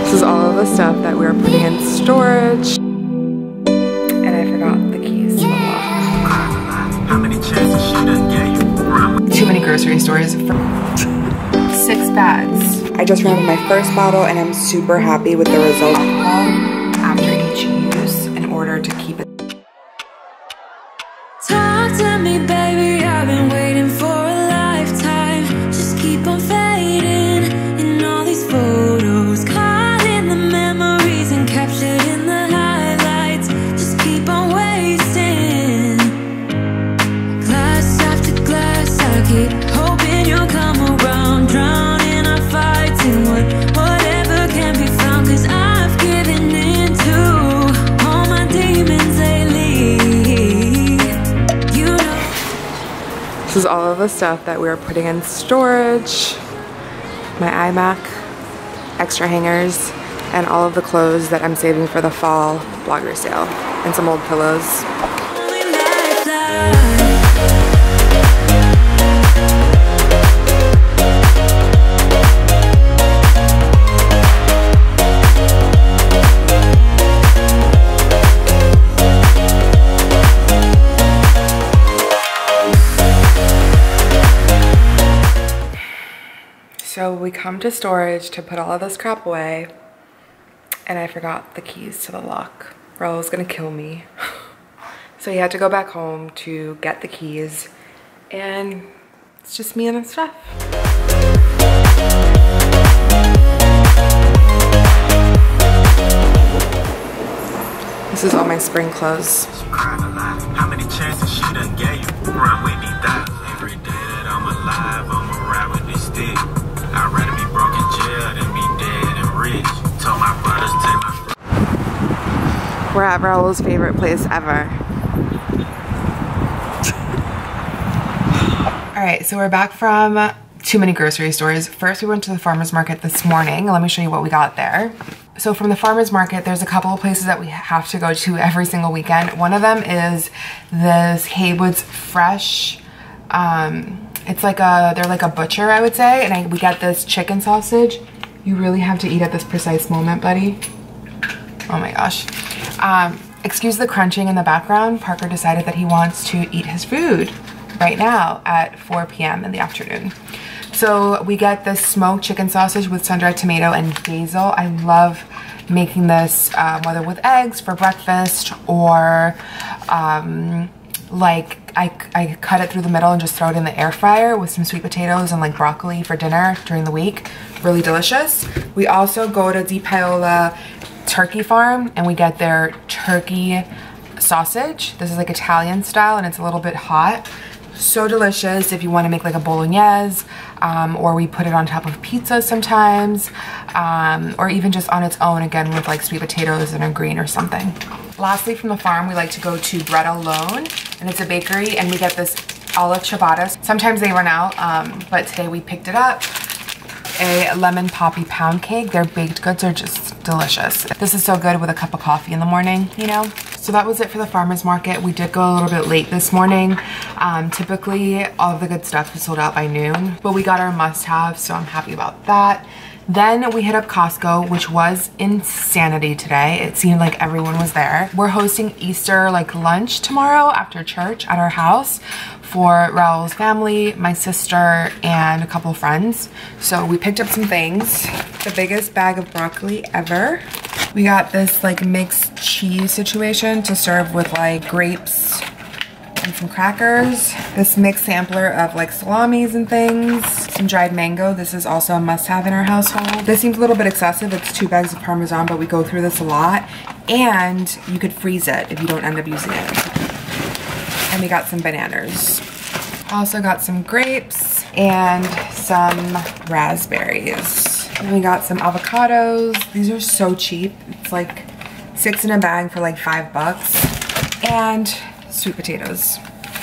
This is all of the stuff that we were putting in storage. And I forgot the keys to the lock. How many chances she done gave you? Too many grocery stores for 6 bags. I just ran my first bottle and I'm super happy with the result. After each use in order to keep it. Talk to me, baby, I've been waiting for a lifetime. Just keep on fading in all these photos, caught in the memories and captured in the highlights. Just keep on wasting. Glass after glass, I keep hoping you'll come around, drowning our fights in whatever can be found. Cause I've given in to all my demons lately. This is all of the stuff that we were putting in storage. My iMac, extra hangers, and all of the clothes that I'm saving for the fall blogger sale, and some old pillows. So we come to storage to put all of this crap away, and I forgot the keys to the lock. Raul's gonna kill me. So he had to go back home to get the keys, and it's just me and the stuff. This is all my spring clothes. How many chances she done gave you? Run with me, die. Every day that I'm alive, I'ma ride with this stick. I'd rather be broke in jail than be dead and rich. Told my brothers take my... We're at Raul's favorite place ever. Alright, so we're back from too many grocery stores. First we went to the farmer's market this morning. Let me show you what we got there. So from the farmer's market, there's a couple of places that we have to go to every single weekend. One of them is this Haywood's Fresh. It's like they're like a butcher, I would say, and we got this chicken sausage. You really have to eat at this precise moment, buddy. Oh my gosh. Excuse the crunching in the background. Parker decided that he wants to eat his food right now at 4 p.m. in the afternoon. So we get this smoked chicken sausage with sun-dried tomato and basil. I love making this, whether with eggs for breakfast or like I cut it through the middle and just throw it in the air fryer with some sweet potatoes and like broccoli for dinner during the week. Really delicious. We also go to Di Paola Turkey Farm and we get their turkey sausage. This is like Italian style and it's a little bit hot. So delicious if you want to make like a bolognese, or we put it on top of pizza sometimes, or even just on its own, again with like sweet potatoes and a green or something. Lastly, from the farm, we like to go to Bread Alone, and it's a bakery, and we get this alla ciabatta. Sometimes they run out, but today we picked it up. A lemon poppy pound cake. Their baked goods are just delicious. This is so good with a cup of coffee in the morning, you know? So that was it for the farmer's market. We did go a little bit late this morning. Typically, all of the good stuff is sold out by noon, but we got our must-haves, so I'm happy about that. Then we hit up Costco, which was insanity today. It seemed like everyone was there. We're hosting Easter like lunch tomorrow after church at our house for Raul's family, my sister, and a couple of friends. So we picked up some things. The biggest bag of broccoli ever. We got this like mixed cheese situation to serve with like grapes and some crackers. This mixed sampler of like salamis and things. Some dried mango. This is also a must-have in our household. This seems a little bit excessive. It's 2 bags of Parmesan, but we go through this a lot. And you could freeze it if you don't end up using it. And we got some bananas. Also got some grapes and some raspberries. And we got some avocados. These are so cheap. It's like 6 in a bag for like $5. And sweet potatoes.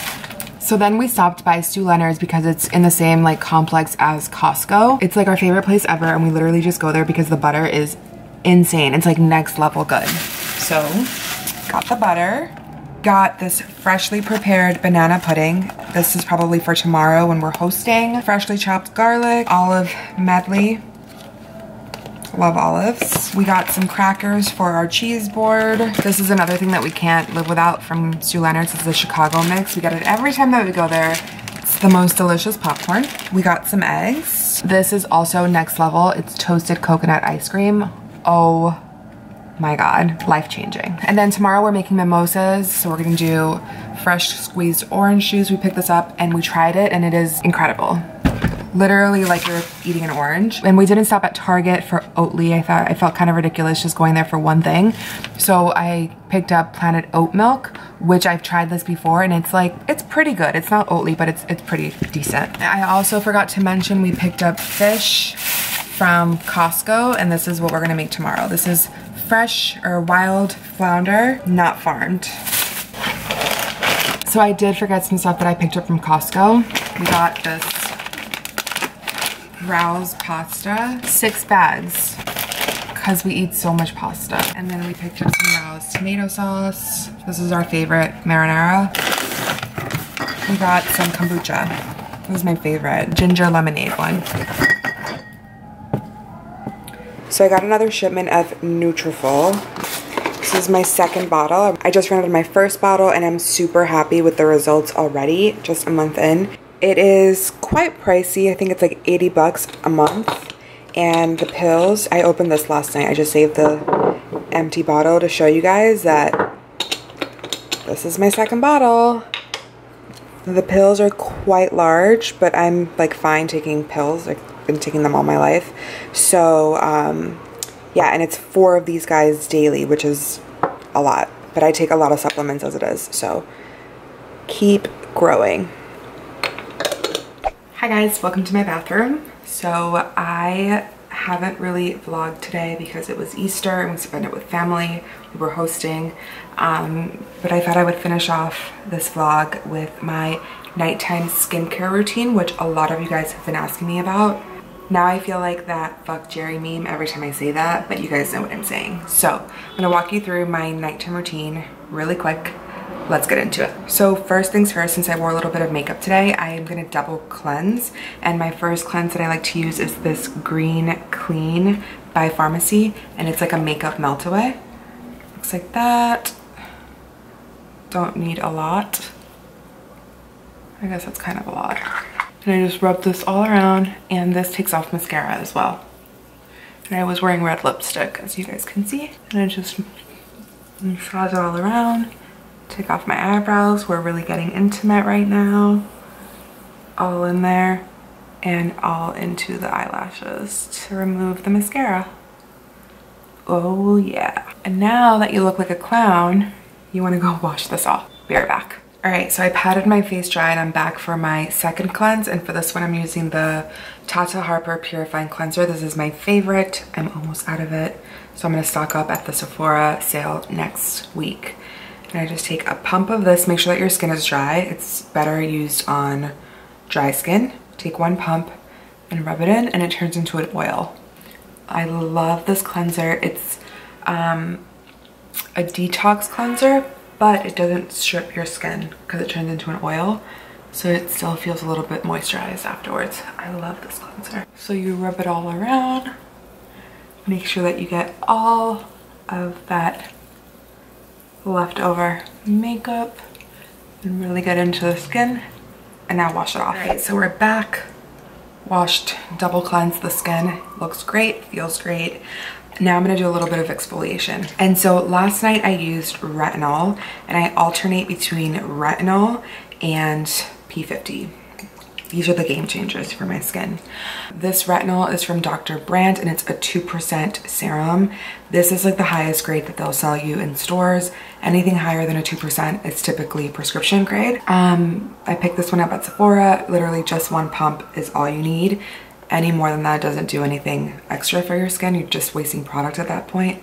So then we stopped by Stu Leonard's because it's in the same like complex as Costco. It's like our favorite place ever, and we literally just go there because the butter is insane. It's like next level good. So got the butter. Got this freshly prepared banana pudding. This is probably for tomorrow when we're hosting. Freshly chopped garlic, olive medley. Love olives. We got some crackers for our cheese board. This is another thing that we can't live without from Stew Leonard's. It's the Chicago mix. We get it every time that we go there. It's the most delicious popcorn. We got some eggs. This is also next level. It's toasted coconut ice cream. Oh my God, life-changing. And then tomorrow we're making mimosas. So we're gonna do fresh squeezed orange juice. We picked this up and we tried it and it is incredible. Literally like you're eating an orange. And we didn't stop at Target for Oatly. I felt kind of ridiculous just going there for one thing. So I picked up Planet Oat Milk, which I've tried this before and it's like, it's pretty good. It's not Oatly, but it's pretty decent. I also forgot to mention we picked up fish from Costco and this is what we're gonna make tomorrow. This is fresh or wild flounder, not farmed. So I did forget some stuff that I picked up from Costco. We got this Rao's pasta, 6 bags, because we eat so much pasta. And then we picked up some Rao's tomato sauce. This is our favorite, marinara. We got some kombucha. This is my favorite, ginger lemonade one. So I got another shipment of Nutrafol. This is my second bottle. I just ran out of my first bottle and I'm super happy with the results already, just a month in. It is quite pricey. I think it's like 80 bucks a month. And the pills, I opened this last night. I just saved the empty bottle to show you guys that this is my second bottle. The pills are quite large, but I'm like fine taking pills. I've been taking them all my life. So yeah, and it's 4 of these guys daily, which is a lot. But I take a lot of supplements as it is, so keep growing. Hi guys, welcome to my bathroom. So I haven't really vlogged today because it was Easter and we spent it with family. We were hosting, but I thought I would finish off this vlog with my nighttime skincare routine, which a lot of you guys have been asking me about. Now I feel like that fuck Jerry meme every time I say that, but you guys know what I'm saying. So I'm gonna walk you through my nighttime routine really quick. Let's get into it. So first things first, since I wore a little bit of makeup today, I am gonna double cleanse. And my first cleanse that I like to use is this Green Clean by Pharmacy. And it's like a makeup melt away. Looks like that. Don't need a lot. I guess that's kind of a lot. And I just rub this all around, and this takes off mascara as well. And I was wearing red lipstick, as you guys can see. And I just massage it all around. Take off my eyebrows. We're really getting intimate right now. All in there and all into the eyelashes to remove the mascara. Oh yeah. And now that you look like a clown, you want to go wash this off. Be right back. All right, so I patted my face dry and I'm back for my second cleanse. And for this one, I'm using the Tata Harper Purifying Cleanser. This is my favorite. I'm almost out of it. So I'm gonna stock up at the Sephora sale next week. And I just take a pump of this. Make sure that your skin is dry. It's better used on dry skin. Take 1 pump and rub it in and it turns into an oil. I love this cleanser. It's a detox cleanser, but it doesn't strip your skin because it turns into an oil. So it still feels a little bit moisturized afterwards. I love this cleanser. So you rub it all around. Make sure that you get all of that leftover makeup and really get into the skin. And now wash it off. All right, so we're back. Washed, double cleansed the skin. Looks great, feels great. Now I'm gonna do a little bit of exfoliation. And so last night I used retinol, and I alternate between retinol and P50. These are the game changers for my skin. This retinol is from Dr. Brandt and it's a 2% serum. This is like the highest grade that they'll sell you in stores. Anything higher than a 2% is typically prescription grade. I picked this one up at Sephora. Literally just 1 pump is all you need. Any more than that doesn't do anything extra for your skin. You're just wasting product at that point.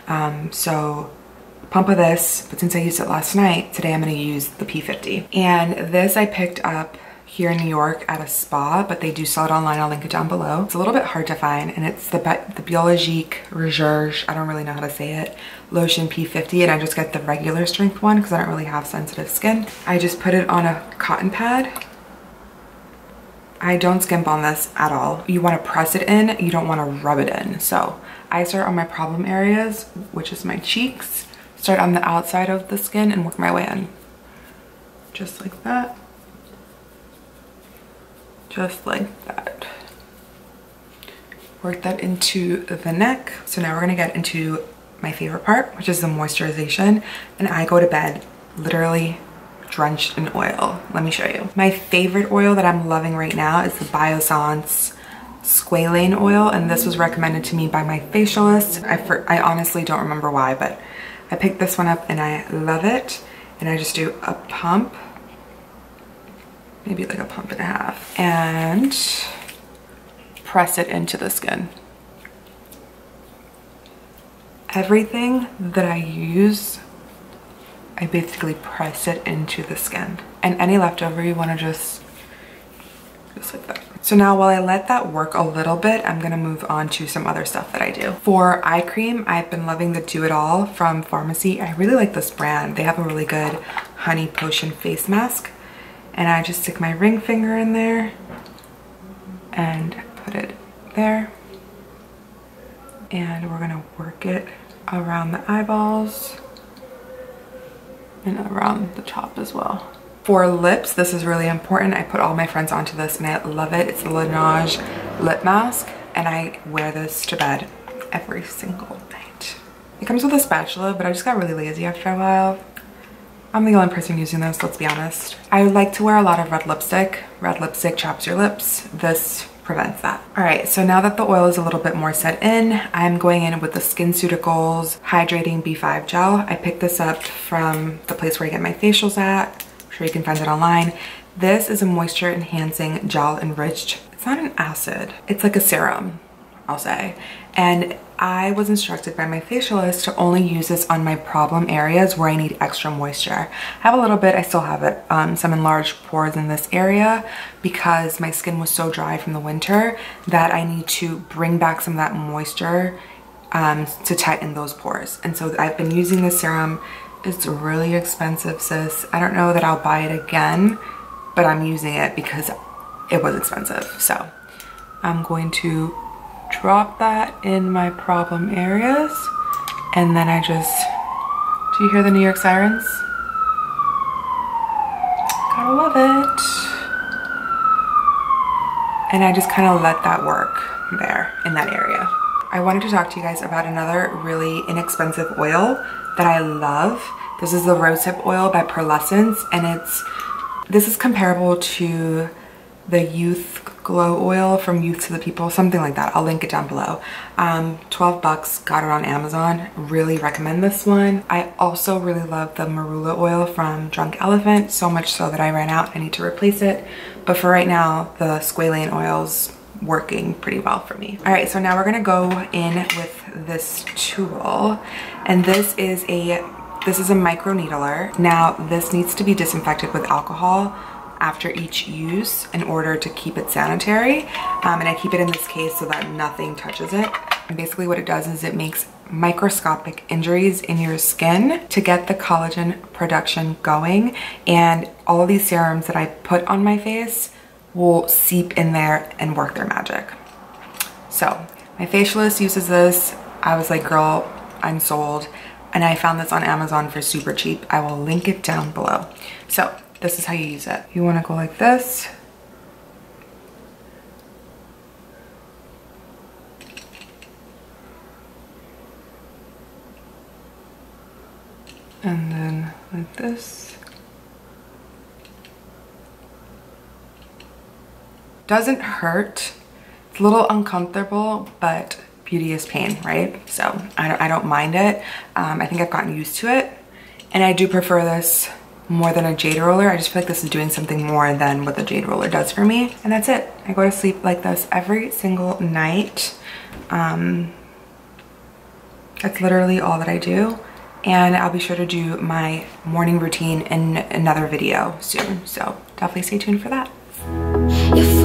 So pump of this, but since I used it last night, today I'm gonna use the P50. And this I picked up here in New York at a spa, but they do sell it online. I'll link it down below. It's a little bit hard to find, and it's the Biologique Recherche, I don't really know how to say it, lotion P50, and I just get the regular strength one because I don't really have sensitive skin. I just put it on a cotton pad. I don't skimp on this at all. You want to press it in, you don't want to rub it in. So I start on my problem areas, which is my cheeks, start on the outside of the skin and work my way in. Just like that. Just like that. Work that into the neck. So now we're gonna get into my favorite part, which is the moisturization. And I go to bed literally drenched in oil. Let me show you. My favorite oil that I'm loving right now is the Biossance Squalane oil, and this was recommended to me by my facialist. I honestly don't remember why, but I picked this one up and I love it. And I just do a pump, maybe like a pump and a half, and press it into the skin. Everything that I use, I basically press it into the skin. And any leftover you want to just like that. So now while I let that work a little bit, I'm gonna move on to some other stuff that I do. For eye cream, I've been loving the Do It All from Pharmacy. I really like this brand. They have a really good honey potion face mask. And I just stick my ring finger in there and put it there. And we're gonna work it around the eyeballs and around the top as well. For lips, this is really important. I put all my friends onto this and I love it. It's the Laneige lip mask and I wear this to bed every single night. It comes with a spatula, but I just got really lazy after a while. I'm the only person using this, let's be honest. I like to wear a lot of red lipstick. Red lipstick chaps your lips. This prevents that. All right, so now that the oil is a little bit more set in, I'm going in with the SkinCeuticals Hydrating B5 Gel. I picked this up from the place where I get my facials at. I'm sure you can find it online. This is a moisture enhancing gel enriched. It's not an acid, it's like a serum, I'll say. And I was instructed by my facialist to only use this on my problem areas where I need extra moisture. I have a little bit, I still have it, some enlarged pores in this area because my skin was so dry from the winter that I need to bring back some of that moisture to tighten those pores. And so I've been using this serum. It's really expensive, sis. I don't know that I'll buy it again, but I'm using it because it was expensive. So I'm going to drop that in my problem areas, and then I just, do you hear the New York sirens? Gotta love it. And I just kind of let that work there in that area. I wanted to talk to you guys about another really inexpensive oil that I love. This is the Rosehip oil by Pearlescence, and this is comparable to the Youth Glow oil from Youth to the People, something like that. I'll link it down below. 12 bucks, got it on Amazon. Really recommend this one. I also really love the Marula oil from Drunk Elephant, so much so that I ran out. I need to replace it. But for right now, the Squalane oil's working pretty well for me. All right, so now we're gonna go in with this tool. And this is a microneedler. Now, this needs to be disinfected with alcohol after each use in order to keep it sanitary. And I keep it in this case so that nothing touches it. And basically what it does is it makes microscopic injuries in your skin to get the collagen production going. And all of these serums that I put on my face will seep in there and work their magic. So my facialist uses this. I was like, girl, I'm sold. And I found this on Amazon for super cheap. I will link it down below. So this is how you use it. You want to go like this. And then like this. Doesn't hurt. It's a little uncomfortable, but beauty is pain, right? So I don't mind it. I think I've gotten used to it. And I do prefer this more than a jade roller. I just feel like this is doing something more than what the jade roller does for me. And that's it. I go to sleep like this every single night. That's literally all that I do. And I'll be sure to do my morning routine in another video soon. So definitely stay tuned for that.